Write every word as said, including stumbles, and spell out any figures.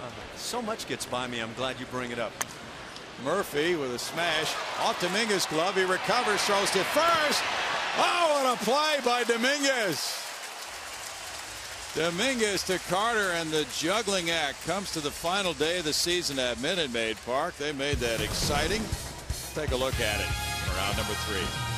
So much gets by me. I'm glad you bring it up. Murphy with a smash off Dominguez's glove. He recovers, throws to first. Oh, what a play by Dominguez. Dominguez to Carter, and the juggling act comes to the final day of the season at Minute Maid Park. They made that exciting. Take a look at it. Round number three.